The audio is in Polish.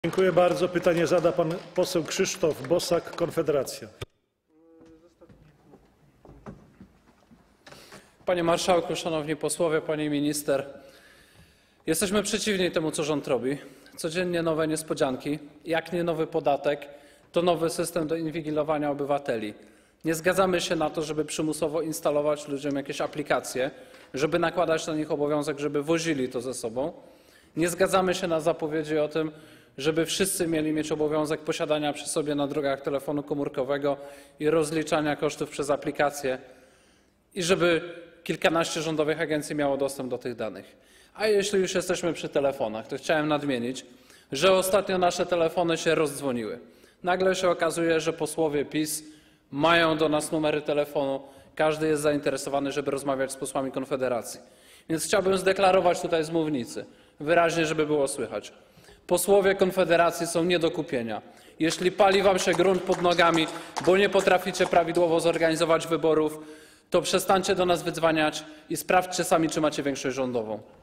Dziękuję bardzo. Pytanie zada pan poseł Krzysztof Bosak, Konfederacja. Panie marszałku, szanowni posłowie, pani minister. Jesteśmy przeciwni temu, co rząd robi. Codziennie nowe niespodzianki. Jak nie nowy podatek, to nowy system do inwigilowania obywateli. Nie zgadzamy się na to, żeby przymusowo instalować ludziom jakieś aplikacje, żeby nakładać na nich obowiązek, żeby wozili to ze sobą. Nie zgadzamy się na zapowiedzi o tym, żeby wszyscy mieli mieć obowiązek posiadania przy sobie na drogach telefonu komórkowego i rozliczania kosztów przez aplikacje i żeby kilkanaście rządowych agencji miało dostęp do tych danych. A jeśli już jesteśmy przy telefonach, to chciałem nadmienić, że ostatnio nasze telefony się rozdzwoniły. Nagle się okazuje, że posłowie PiS mają do nas numery telefonu. Każdy jest zainteresowany, żeby rozmawiać z posłami Konfederacji. Więc chciałbym zdeklarować tutaj z mównicy, wyraźnie, żeby było słychać. Posłowie Konfederacji są nie do kupienia. Jeśli pali wam się grunt pod nogami, bo nie potraficie prawidłowo zorganizować wyborów, to przestańcie do nas wydzwaniać i sprawdźcie sami, czy macie większość rządową.